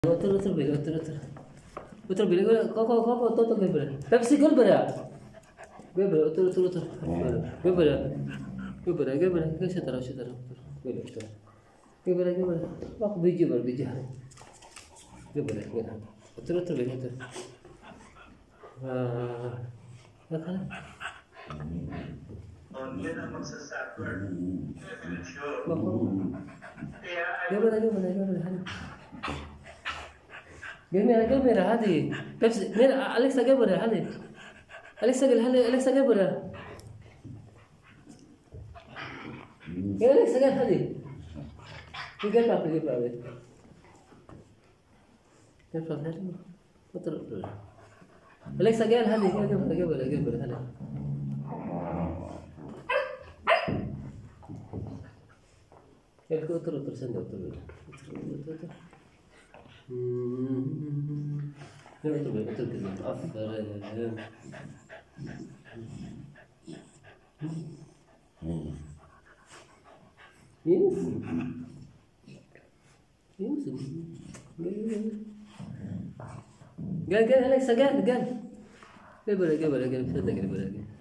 Otur beli, otur. Otur beli, kok toto gue beli. Pepsi gue beli. Gue beli, otur. Gue beli. Gue taruh. Gue beli. Wah, biji. Gue beli. Otur beli, otur. Makan. Gue beli. جيب هذه بيبسي أليكسا جابرة هذه أليكسا جابرة يا أليكسا جاب هذه جيب هذه أليكسا جاب هذه جابرة هذه otur senda otur. Betul. Aferin. Yes. Gel Alexa gel. Gel. Gel buraya.